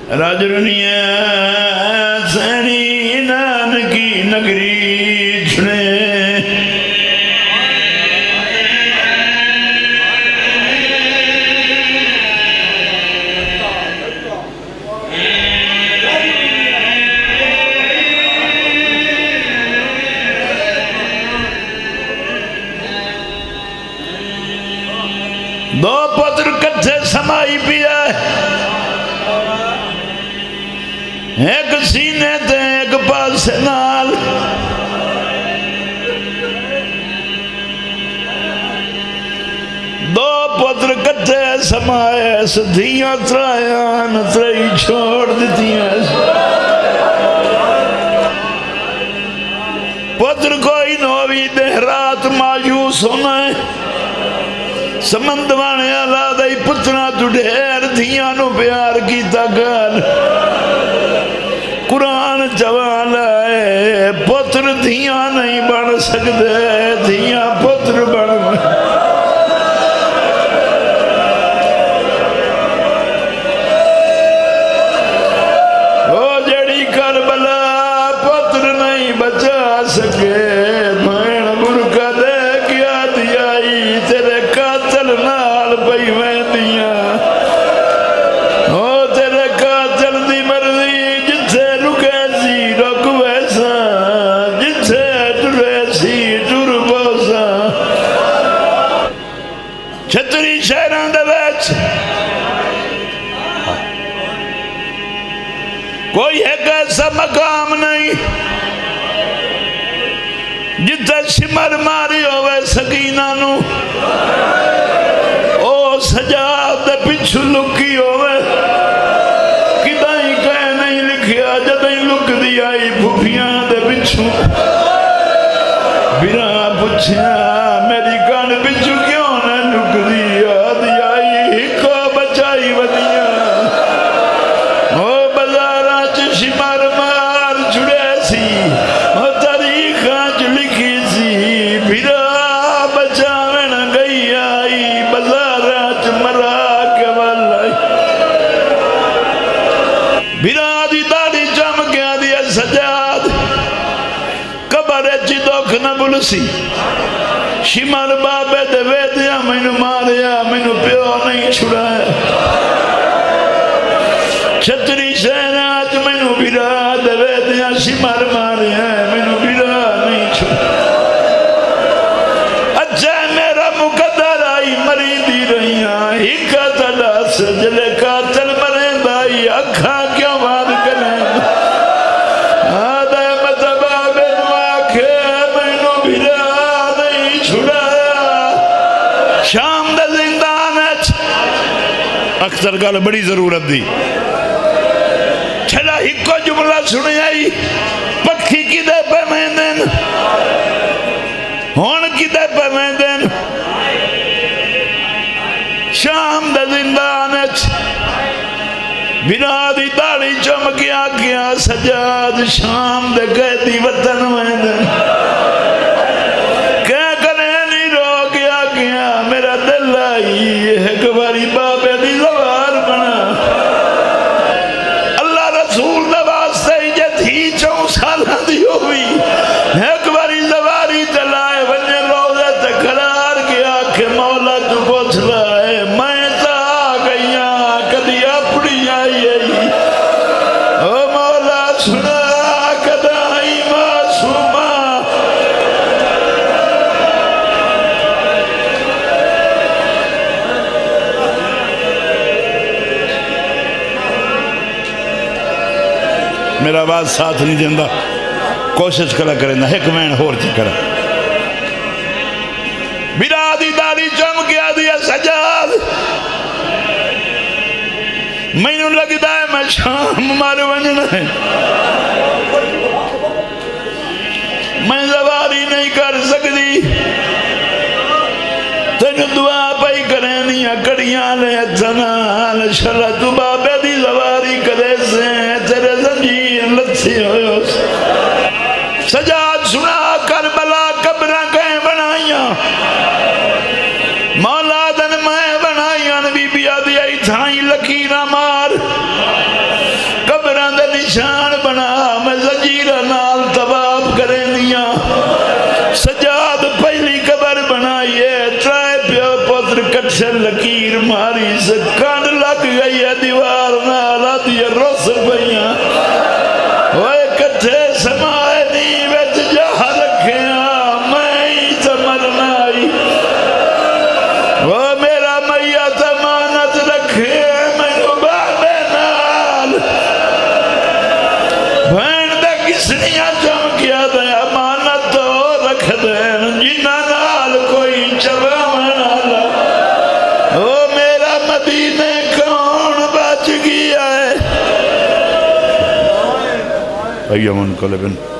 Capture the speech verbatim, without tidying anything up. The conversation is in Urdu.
راجرنیاں سینی نانکی نگری چھنے دو پتر کتھے سمائی پیا ایک سینے تے ایک پاس نال دو پتر کتھے سمائے سدھیاں ترائیاں ترئی چھوڑ دیتیاں پتر کوئی نوی دہرات مایوس ہونا ہے سمندوانے اللہ دائی پتنا تو ڈھیر دھیانو پیار کی تاکر قرآن جوالا ہے پتر دھیان نہیں بڑھ سکتے دھیان پتر بڑھ او جڑی کربلا پتر نہیں بچا سکے بھین برکہ دے کیا دیائی تیرے قاتل نال پئی میں دیا او تیرے قاتل دی مرضی جتھے رکے سی رک ویسا جتھے ٹرے سی ٹر بوسا چھتری شہران دے بیچ کوئی ایک ایسا مقام نہیں جتھے شمر ماری ہوئے سکینہ نو او سجاد دے پچھو لکی ہوئے کدائیں کہہ نہیں لکھیا جدائیں لک دیائی بھوپیاں دے پچھو بیرا پچھیا میری کان پچھو کیوں نہ لک دیا دیائی ہکو بچائی ودیا او بزارہ چشی مار مار چھڑے سی او تاریخاں چ لکھی سی بیرا بچاوین گئی آئی بزارہ چ مرا کے والائی بیرا دی داڑی جم گیا دیا سجاد کبھارے چی دوکھ نہ بلسی شمار بابے دے ویدیا میں نو ماریا میں نو پیو نہیں چھڑایا چھتری شہرات میں نو بیرا دے ویدیا شمار ماریا میں نو بیرا نہیں چھڑایا اچھا میرا مقدر آئی مری دی رہیاں ہی قاتل سجلے قاتل مرین دائی اکھا کیوں بات کریں آدھے مطبع بن واقع میں نو بیرا نہیں چھڑایا شام دے زندان ہے اکثر گل بڑی ضرورت دی چھلا ہی کو جملہ سنی آئی پکھی کی دے پہ میں دن ہون کی دے پہ میں دن شام دے زندان ہے بنا دی داڑی چمکیا کیا سجاد شام دے قیدی وطن میں دن کہہ کرے نہیں رو گیا کیا میرا دل آئی ایک باری بابے دی زوار بنا اللہ رسول دے واسطے جے تھی چون سالہ دی ہوئی ایک باری زواری چلائے ونجے روزے تے قرار گیا کہ مولا تو پوچھ لائے میں تا گئیاں کدی اپنی آئی آئی او مولا سنا کدائی معصومہ میرا آواز ساتھ نہیں دیندہ کوشش کرا کریں نا ایک مین ہور چکرا میرا دی داری چم گیا دیا سجاد میں نے لگتا ہے میں شام مارے ونجنا ہے میں زواری نہیں کر سکتی تینو دعا پائی کریں نیا کڑیاں لے اتنال شرع تو بابے دی زواری کرے سے تیرے زنجیر لتھی ہوئے سجاد سنا کربلا قبرہ کہیں بنائیاں مولا دن میں بنائیاں نبی بیا دیا ہی تھائیں لکیرہ مار کٹھے لکیر ماری سے کانڈ لگ گئی ہے دیوار نالا دیا رس پہیاں اوہ کٹھے سمائے نہیں بیت جہاں رکھیاں میں ہی تمرنا آئی وہ میرا میت امانت رکھے میں بابے نال بھین دا کسنیاں چمکیا دے امانت تو رکھ دین جنہ نال کوئی چبا منالا وہ میرا مدینے کون بچ گیا ہے ایمان قلبن